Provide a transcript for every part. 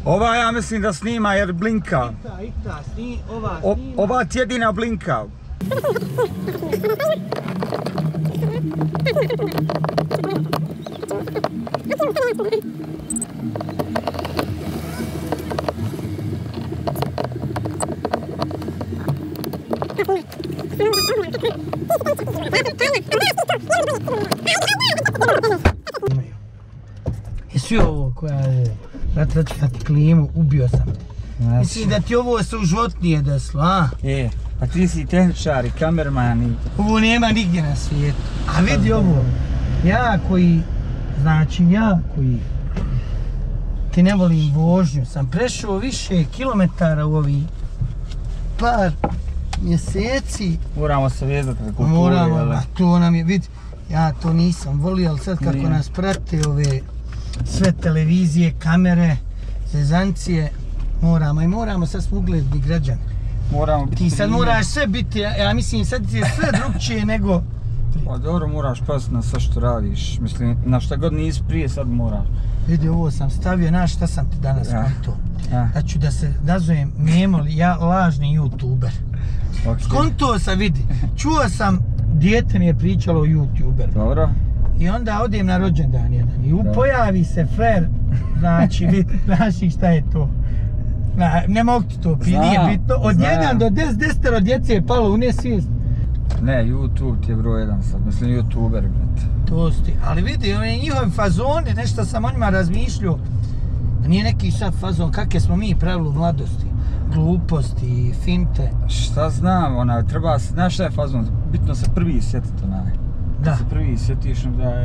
Ova ja mislim da snima jer blinka. Ita, ova snima. Ova ti jedina blinka. Jesi ovo koja je ovo? Brate, da ću da ti klimu, ubio sam te. Mislim da ti ovo se u životu nije desilo, a? Je, pa ti si tehničar i kamerman i... Ovo nema nigdje na svijetu. A vidi ovo, ja koji ti ne volim vožnju, sam prešao više kilometara u ovih par mjeseci. Moramo se vezati na kulturi, moramo, a to nam je, vidi, ja to nisam volio, ali sad kako nas prate ove sve televizije, kamere, zezancije, moramo, sad smo ugledni građani. Moramo biti... Ti sad moraš sve biti, ja mislim sad ti je sve drugčije nego... Pa dobro, moraš paziti na sve što radiš, mislim, na šta god nisi prije, sad moraš. Vidi, ovo sam stavio, znaš šta sam ti danas konto? Da ću da se nazovem Memoli, ja lažni youtuber. Konto sam, vidi, čuo sam, dijete mi je pričalo o youtuberu. Dobro. I onda odem na rođendan jedan i pojavi se frer, znači, vidi, znaš šta je to? Ne mogu ti to, nije bitno, od 1 do 10 djece je palo u nesvijest. Ne, YouTube ti je broj 1 sad, mislim youtuber, brate. To sti, ali vidi, oni njihovi fazoni, nešto sam o njima razmišljao. Nije neki sad fazon, kakve smo mi pravili u mladosti. Gluposti, finte. Šta znam, treba, znaš šta je fazon, bitno se prvi sjetiti onaj. Da. Kad se prvi sjetiš,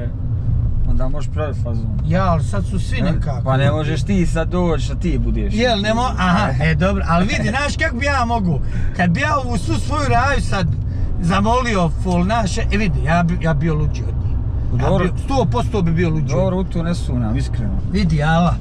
onda možeš praviti fazon. Ja, ali sad su svi nekako. Pa ne možeš ti sad doći da ti budeš. Jel, ne aha, dobro, ali vidi, znaš kako bi ja mogu, kad bi ja ovu svu svoju raju sad zamolio full naše, vidi, ja bio luđi od njih. 100% bi bio luđi. Dobro, u to ne sumnjam, iskreno. Vidi, ala,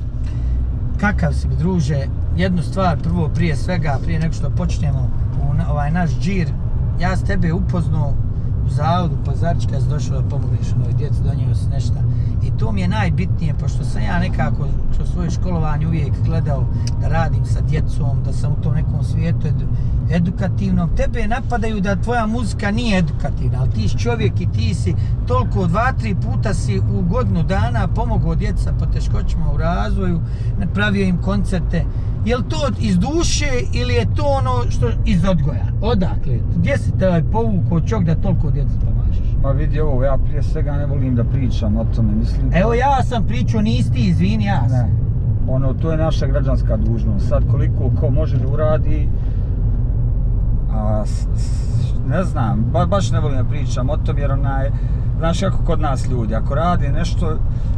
kakav si mi druže, jednu stvar prvo prije svega, prije nego što počnemo ovaj naš džir, ja s tebe upoznao u zavodu Pazarić kad si došao da pomogneš ovoj djeci, donio si nešto. I to mi je najbitnije, pošto sam ja nekako kroz svoje školovanje uvijek gledao da radim sa djecom, da sam u tom nekom svijetu edukativnom. Tebe napadaju da tvoja muzika nije edukativna, ali ti si čovjek i ti si toliko 2-3 puta si u godinu dana pomogao djeca sa poteškoćama u razvoju, pravio im koncerte. Je li to iz duše ili je to ono što iz odgoja? Odakle? Gdje si te povukao čovjek da toliko djeca pomažeš? Pa vidi ovo, ja prije svega ne volim da pričam o tome, mislim... Evo ja sam pričao, nisi ti, izvini, ja sam. Ne, to je naša građanska dužnost. Sad koliko ko može da uradi, ne znam, baš ne volim da pričam o tome jer znaš kako kod nas ljudi, ako radi nešto,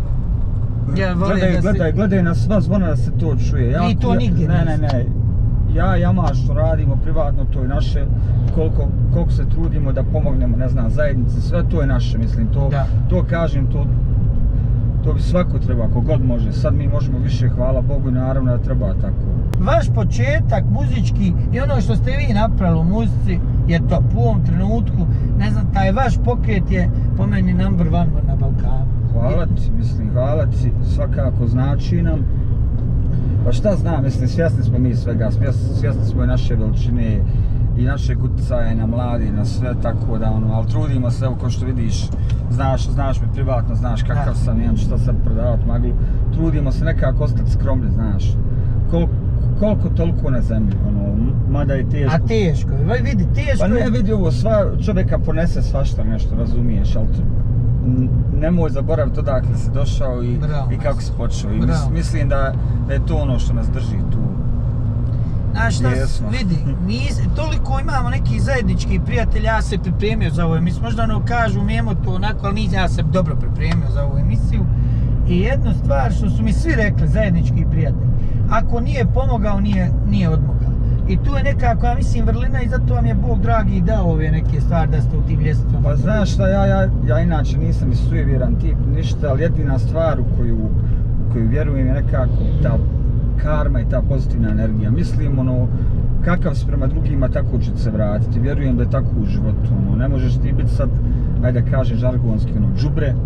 gledaj na sva zvona da se to čuje. I to nigdje ne. Ja što radimo privatno, to je naše, koliko se trudimo da pomognemo, ne znam, zajednici, sve to je naše, mislim, to kažem, to bi svako treba, ako god može. Sad mi možemo više, hvala Bogu i naravno da treba tako. Vaš početak muzički i ono što ste vi napravili u muzici je top u ovom trenutku, ne znam, taj vaš pokret je po meni number 1 na Balkanu. Hvala ti, svakako znači nam. Pa šta znam, mislim, svjesni smo mi svega, svjesni smo i naše veličine i našeg utjecaja na mladi, na sve, tako da ali trudimo se, evo ko što vidiš, znaš me privatno, znaš kakav sam, nemam šta sad prodavati maglu, trudimo se nekako ostati skromni, znaš, koliko toliko na zemlji, mada je teško. A teško, vidi, teško. Pa ne, vidi ovo, čovjeka ponese svašta nešto, razumiješ, ali nemoj zaboraviti odakle si došao i kako si počeo. I mislim da je to ono što nas drži tu. Znaš šta, vidi, toliko imamo neki zajednički prijatelji, ja se pripremio za ovu emisiju, možda kažu Memo to onako, ali ja se dobro pripremio za ovu emisiju. I jednu stvar što su mi svi rekli, zajednički prijatelji, ako nije pomogao, nije odmogao. I tu je nekako, ja mislim, vrlina i zato vam je Bog dragi dao ove neke stvari da ste u tim ljestvama. Pa znaš šta, ja inače nisam ni sujevjeran tip, ništa, ali jedina stvar u koju vjerujem je nekako ta karma i ta pozitivna energija. Mislim, kakav si prema drugima, tako će se vratiti. Vjerujem da je tako u životu. Ne možeš ti biti sad, ajde da kažem žargonski, đubre,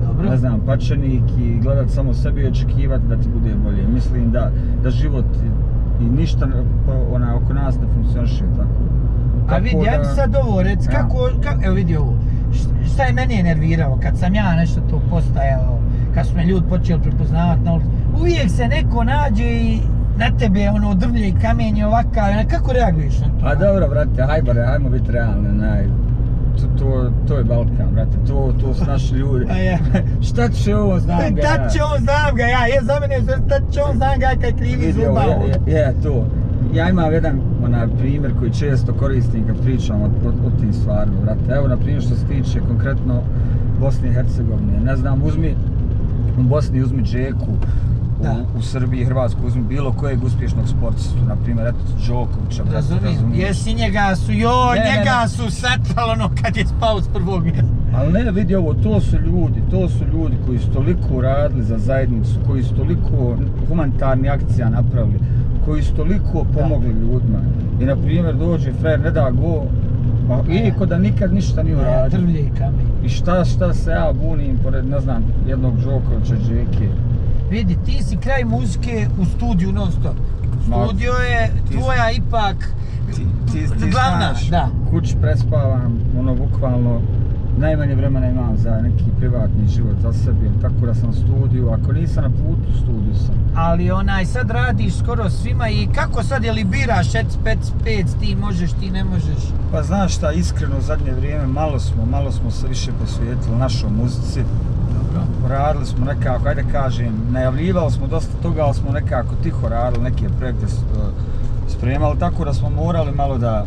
Dobro. ne znam, pačenik i gledat samo sebi i očekivati da ti bude bolje. Mislim da život i ništa oko nas ne funkcioniše tako. A vidi, ja mi sad ovo reci, evo vidi ovo, šta je meni nerviralo kad sam ja nešto to postajao, kad su me ljudi počeli prepoznavati na ulici, uvijek se neko nađe i na tebe ono drvlje i kamenje ovakav, kako reaguješ na to? Pa dobro, brate, hajmo biti realni, to je Balkan, brate, to su naši ljudi. Šta će ovo, znam ga ja. Šta će ovo, znam ga ja, za mene šta će ovo, znam ga ja kaj krivi zuba. Je, to. Ja imam jedan primjer koji često koristim kad pričam o tim stvarima, brate. Evo, na primjer, što se tiče konkretno Bosne i Hercegovine. Ne znam, u Bosni uzmi Džeku, u Srbiji, Hrvatsku uzmi bilo kojeg uspješnog sportistu, na primjer, eto Đokovića, razumijem. Jesi njega su satralo ono kad je spao s prvog mjesta. Ali ne, vidi ovo, to su ljudi koji su toliko radili za zajednicu, koji su toliko humanitarnih akcija napravili, koji su toliko pomogli ljudima. I na primjer dođe frajer, ne da go, i ko da nikad ništa nije uradio. Drvlje i kamen. I šta se ja bunim pored, ne znam, jednog Đokovića, Džeke. Vidi, ti si kraj muzike u studiju non stop. Studio je tvoja ipak glavna, da. Kući prespavam, ono bukvalno, najmanje vremena imam za neki privatni život za sebe, tako da sam u studiju, ako nisam na putu, u studiju sam. Ali sad radiš skoro svima i kako sad, je li biraš 5, ti možeš, ti ne možeš? Pa znaš šta, iskreno u zadnje vrijeme malo smo se više posvijetili našoj muzici. Radili smo nekako, ajde kažem, najavljivali smo dosta toga, ali smo nekako tiho radili, neke projekte spremali, tako da smo morali malo da,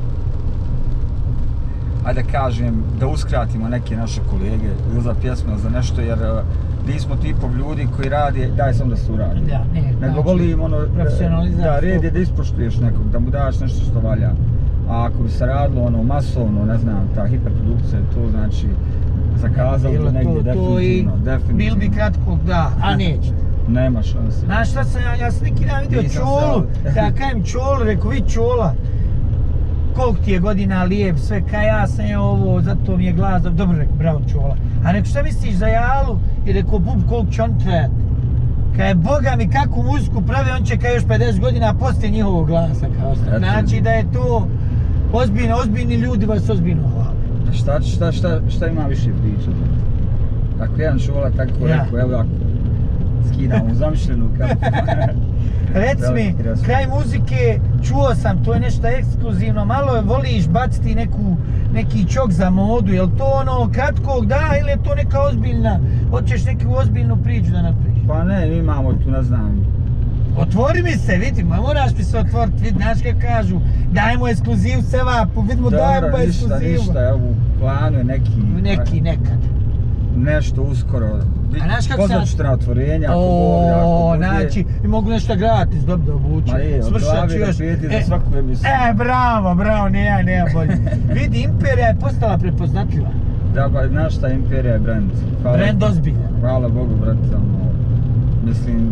ajde kažem, da uskratimo neke naše kolege ili za pjesme ili za nešto, jer nismo tipov ljudi koji radi, daj sam da se uradi. Nego volim ono, da red je da ispoštuješ nekog, da mu daš nešto što valja. A ako bi se radilo ono masovno, ne znam, ta hiperprodukcija, to znači zakazali to negdje, definitivno. Bil bi kratko, da, a neće. Nema šanse. Znaš šta sam, ja sam neki dan vidio Čolu, ja kajem Čolu, rekao, vidi Čola, koliko ti je godina, lijep, sve, kaj ja sam je ovo, zato mi je glas, dobro rekao, bravo Čola. A rekao, šta misliš za Jalu? I rekao, bub, koliko će on trajati? Kaj, boga mi, kakvu muziku pravi, on će kaj još 50 godina poslije njihovog glasa, kao što. Znači da je to ozbiljni ljudi vas ozbiljno hvale. Šta ima više priča? Ako jedan Čola tako rekao, evo ako skidam u zamišljenu kapu. Reci mi, kraj muzike, čuo sam, to je nešto ekskluzivno, malo voliš baciti neki čok za modu, je li to ono kratkog da ili je to neka ozbiljna, hoćeš neku ozbiljnu priču da napriš? Pa ne, mi imamo tu, ne znam. Otvori mi se, vidim, moraš mi se otvoriti, vidi, znaš kako kažu, dajmo ekskluziv Sevapu, vidimo dajmo pa ekskluzivu. Ništa, evo, u planu je nekad. Nešto uskoro. Pozvat ću te na otvorenja, ako Bog, ako bude. Znači, i mogu nešto gratis, dobro obući. Ma je, od glavi da prijeti za svaku emisiju. Bravo, nema bolje. Vidi, Imperija je postala prepoznatljiva. Da, pa znaš šta, Imperija je brand. Brand ozbiljan. Hvala Bogu, brate, mislim,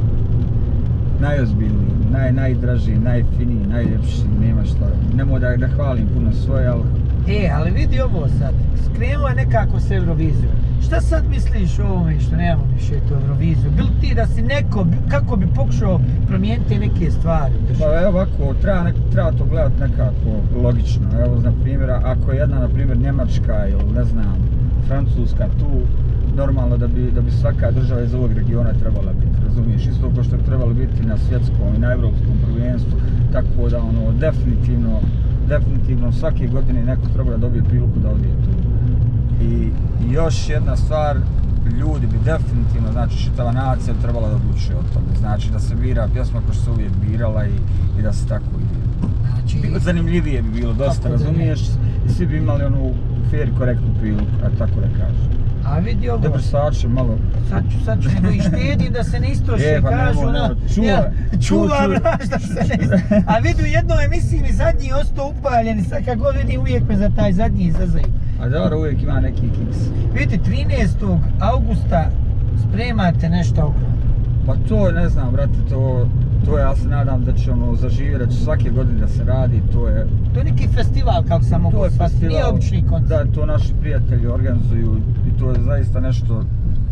najozbiljniji, najdražiji, najfiniji, najljepši, nema šta. Nemoj da hvalim puno svoje, ali... ali vidi ovo sad, skrenulo je nekako s Eurovizijom. Šta sad misliš o ovome što nemamo više tu Euroviziju? Bil ti da si kako bi pokušao promijeniti neke stvari? Pa evo ovako, treba to gledati nekako logično. Evo, na primjer, ako je jedna, na primjer, Njemačka ili ne znam, Francuska tu, normalno da bi svaka država iz ovog regiona trebala biti, razumiješ? Isto kao što je trebalo biti na svjetskom i na evropskom prvenstvu, tako da ono, definitivno svake godine neko treba da dobije priliku da odije tu. I još jedna stvar, ljudi bi definitivno, znači čitava nacija trebala da odlučuje o tome. Znači da se bira pjesma koja se uvijek birala i da se tako ide. Zanimljivije bi bilo dosta, razumiješ? I svi bi imali onu fair, korektnu priliku, tako da kažem. A vidi ovo... Dobro, sačem, Sad ću, nego i štedim da se ne istroše, kažu ono... Čuvam, da se ne istroše. A vidi, u jednoj emisiji mi zadnji ostao upaljen i sad kad god vidim uvijek me za taj zadnji izazaju. A dobro, uvijek ima neki kiks. Vidite, 13. augusta spremate nešto ogromno. Pa to ne znam, brate, to ja se nadam da će ono zaživjeti, da će svake godine da se radi, to je... To je neki festival, kako sam mogu shvatiti, nije obični koncert. Da, to naši prijatelji organizuju i to je zaista nešto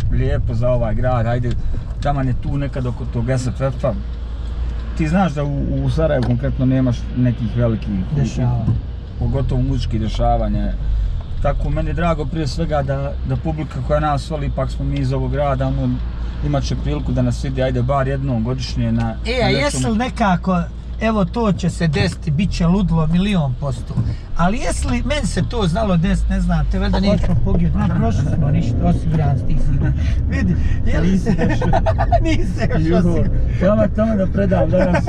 lijepo za ovaj grad, hajde, taman je tu nekad oko tog SFF-a. Ti znaš da u Sarajevu konkretno nemaš nekih velikih dešavanja. Pogotovo muzičkih dešavanja. Tako, meni je drago prije svega da publika koja nas voli, ipak smo mi iz ovog grada, imat će priliku da nas vidi, ajde, bar jednom godišnje na... A jesi li nekako, evo to će se desiti, bit će ludilo 1.000%. Ali jesi li, meni se to znalo desiti, ne znam, te valjda nećemo poginuti. Prošli smo ništa, osiguran ti si. Vidi, je li se... Nisi još osiguran. Tamo da predam danas.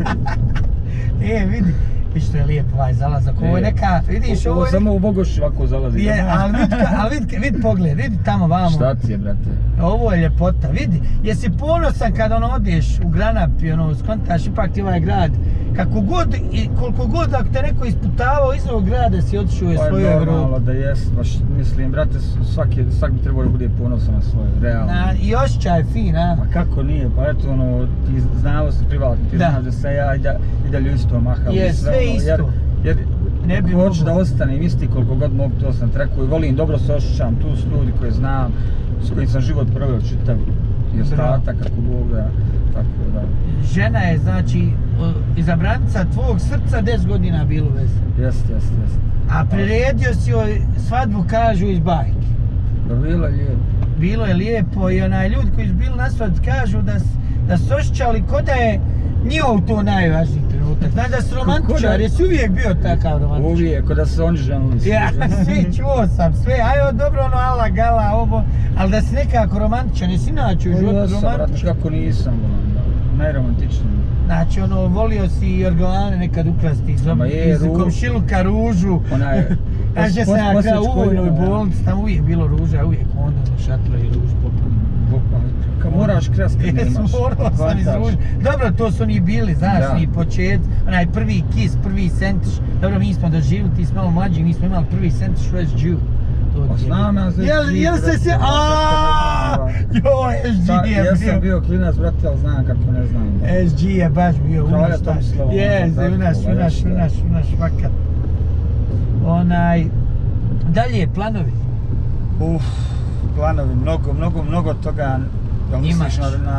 Vidi. I što je lijep ovaj zalazak, ovo je neka, vidiš, ovo je... Samo u Bogoši ovako zalazi. Ali vidi pogled, vidi tamo vamo. Šta ti je, brate? Ovo je ljepota, vidi, jesi ponosan kada odeš u Granap i skontaš ipak ti ovaj grad, kako god i koliko god ako te neko isputavao iz ovog grada si otišao u svoju Evropu. Normalno da jes, baš mislim, brate, svak bi trebao da bude ponosan na svoje, realno. I osjećaj je fin, a? Ma kako nije, pa eto ti znao si privatno, ti znaš da se ja i dalje isto maham. Je, sve isto. Jer ako hoću da ostanem isti koliko god mogu, to sam rekao i volim, dobro se osjećam, tu su ljudi koje znam, s kojim sam život proveo čitav i ostatak, kako Bog da, tako da. Žena je, znači, izabranica tvog srca 10 godina bilo u vezi. Jest. A priredio si joj svadbu, kažu, iz bajke. Bilo je lijepo. Bilo je lijepo i ljudi koji su bili na svadbi kažu da su osjećali ko da je njihov to najvažniji trenutak. Znaš da su romantičar, jesi uvijek bio takav romantičar? Uvijek, ko da su oni ženili svi. Ja, svi čuo sam sve, ajo dobro ono ala gala ovo, ali da si nekako romantičan, jesi inače u životu romantičan? Kako nisam, najromantičniji. Znači ono, volio si i orgovane nekad ukrasti iz komšiluka ružu. Znaš da sam ja kao u vojnoj bolnici, tamo uvijek bilo ruža, uvijek onda šatlo i ruž popravno. Kad moraš kres kad nemaš. Morao sam iz ruže. Dobro, to su oni bili, znaš, ni počet, onaj prvi kiss, prvi sentiš. Dobro, mi smo doživjeli, ti smo malo mlađi, mi smo imali prvi sentiš Fresh Jew. Znam ja za SG. Jel se se, joj, SG je bio. Ja sam bio klinac, brate, ali znam kako ne znam. SG je baš bio unaš. Unaš, fakat. Dalje, planovi. Planovi, mnogo toga. Imaš.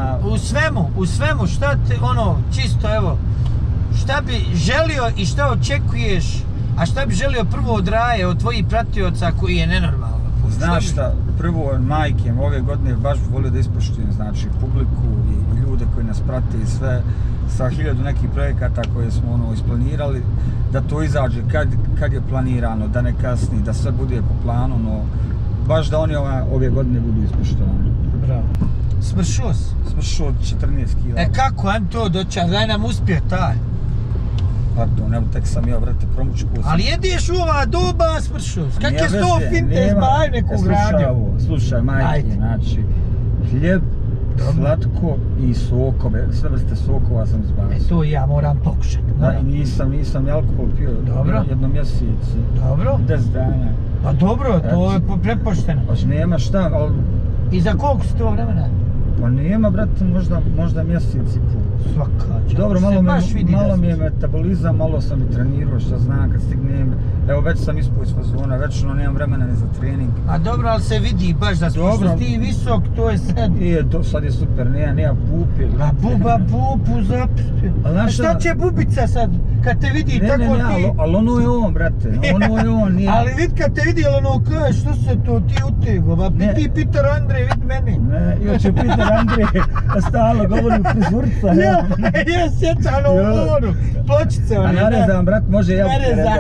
U svemu, šta te, čisto evo, šta bi želio i šta očekuješ, a šta bi želio prvo od Raje, od tvojih pratioca koji je nenormalno? Znaš šta, prvo od majke, ove godine baš bi volio da ispoštujem, znači, publiku i ljude koji nas prate i sve, sa 1000 nekih projekata koje smo isplanirali, da to izađe kad je planirano, da ne kasni, da sve bude po planu, baš da oni ove godine budu ispoštovani. Bravo. Smršao si? Smršao 14 kila. Kako, ajmo to doćan, daj nam uspjeh taj. Pardon, evo tek sam ja, brate, promučku. Ali jedeš u ova doba, smršao si. Kak je sto finte zbaj nekog radio? Slušaj, majke, znači, hljeb, slatko i sokove, sve vrste sokova sam izbacio. To ja moram pokušati. Nisam alkohol pio jednom mjeseci. Dobro. 10 dana. Pa dobro, to je prepošteno. Pa nema šta, ali... I za koliko si to vremena? Pa nema, brate, možda mjesec i pol. Svaka čast. Dobro, malo mi je metabolizam, malo sam i trenirao, šta znam kad stignem. Evo, već sam ispao iz fazona, već nemam vremena ni za trening. A dobro, ali se vidi baš da što ti visok, to je sad... Sad je super, nema pupi. A pupu zapustio. A šta će bubica sad, kad te vidi tako ti... Ne, ali ono je on, brate, nije... Ali vid kad te vidi, kaže, što se to ti utego, ti Peter Andrej, vid meni. Ne, još je Peter Andrej, stalo govori u frizurca. Ja sjećam ono, pločice one. A narezam, brat, može ja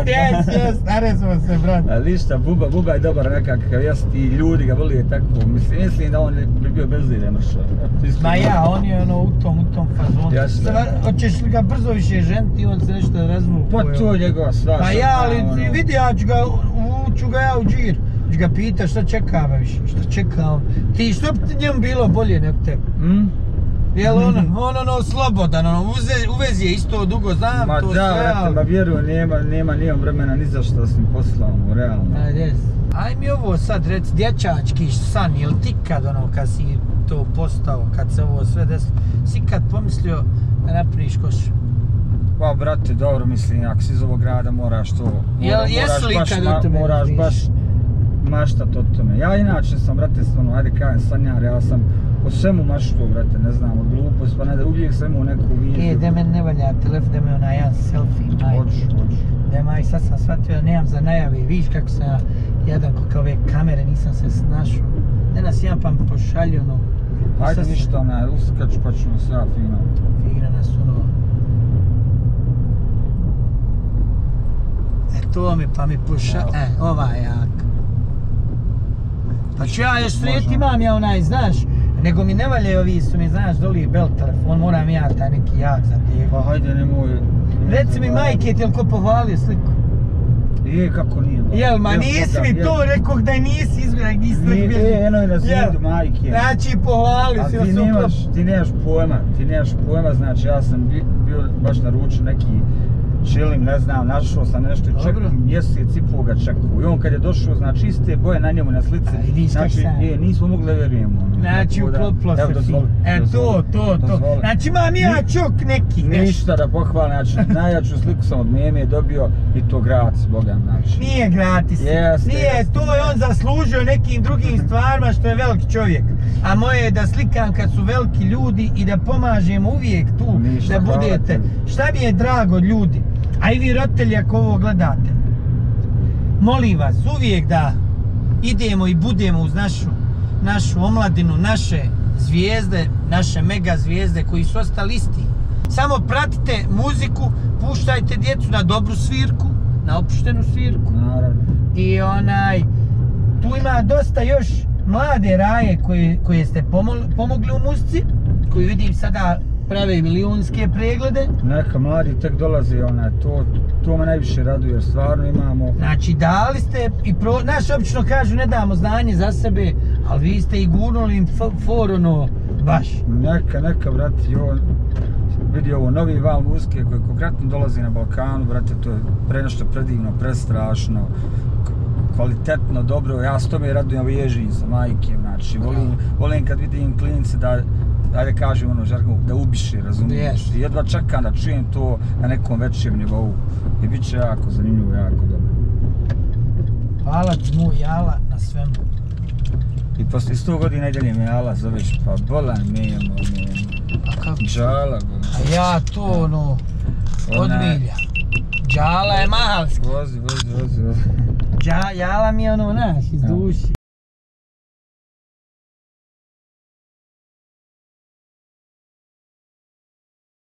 narezam se, brat. Ali ništa, Buba je dobar nekakav, i ljudi ga volije tako, mislim da on bi bio bezlijen mršao. Ma ja, on je u tom fazonu. Hoćeš li ga brzo više ženiti, on se nešto razvuku. Pa to je njegova svaša. Pa ja, ali vidi, uću ga ja u džir. Ću ga pita šta čeka više, šta čeka on. Ti, što bi njemu bilo bolje nego tebi? Jel on slobodan, u vezi je isto dugo, znam to sve, ali... Ma da, ma vjerujem, nemam vremena ni za što sam poslao, realno. Aj mi ovo sad reci, dječački san, jel ti kad si to postao, kad se ovo sve desilo, si kad pomislio da napuniš košu? Pa brate, dobro, mislim, ako si iz ovog grada moraš to... Jesi li kad od tebe vidiš? maštat o tome. Ja inače sam, brate, stvarno, ajde kažem sanjar, ja sam o svemu maštu, brate, ne znam, od glupost, pa ne da uvijek sam imao neku viziju. Da me ne valja telefon, da me onaj jedan selfie, maj. Hoću. Da maj, sad sam shvatio da nemam za najave, vidiš kako sam ja jedan kod ove kamere, nisam se snašao. Ne nas jedan pa mi pošalju, ono. Hajde ništa, ne, uskač pa ćemo se ja fino. Fina nas, ono. To mi pa mi puša, ova je jaka. Pa ću ja još sret imam ja onaj, znaš, nego mi ne valje ovi su mi, znaš, doli bel telefon, moram ja taj neki jak za tijek. Pa hajde nemoj. Reci mi majke, ti je li ko pohvalio sliku? Je, kako nije. Jel, ma nisi mi to rekao da nisi izgledak, nisi tako bilo. Eno je na zidu, majke. Znači, pohvalio si vas upravo. Ti nemaš pojma, znači ja sam bio baš naručio neki čilim, ne znam, našao sam nešto i čekam mjesec i pol ga čekao. I on kad je došao, znači iste boje na njemu na slici, znači nismo mogli da vjerujemo. Znači uklopilo se film. To. Znači imam ja čok neki. Ništa da pohvalim, znači najjaču sliku sam od Meme dobio i to gratis, Boga, znači. Nije gratis, nije, to je on zaslužio nekim drugim stvarima što je veliki čovjek. A moje je da slikam kad su veliki ljudi i da pomažem uvijek tu, da budete. Šta mi je drago ljudi, a i vi roditelji ako ovo gledate, molim vas uvijek da idemo i budemo uz našu omladinu, naše zvijezde, naše mega zvijezde koji su ostali isti. Samo pratite muziku, puštajte djecu na dobru svirku, na opuštenu svirku. Naravno. I tu ima dosta još mlade raje koje ste pomogli u muzici, koji vidim sada prave milijunske preglede. Neka mladi tek dolaze, to me najviše raduje jer stvarno imamo... Znači dali ste, naš obično kažu ne damo znanje za sebe, ali vi ste i gurnuli im baš. Neka, brate, vidi ovo novi val muzike koji konkretno dolazi na Balkanu, brate, to je nešto predivno, prestrašno, kvalitetno, dobro, ja s tome radujem, ježim sa majke, znači, volim kad vidim klinice da, ajde kažem da ubiše, razumiješ, i jedva čekam da čujem to na nekom većem nivou i bit će jako zanimljivo, jako dobro. Hvala ti moj Jala na svemu. I posle 100 godina i dalje me Jala zoveš, pa bolan Memo. A kako? Džala, a ja to od milja. Džala je mahalski. Vozi. Jala mi je naš iz duši.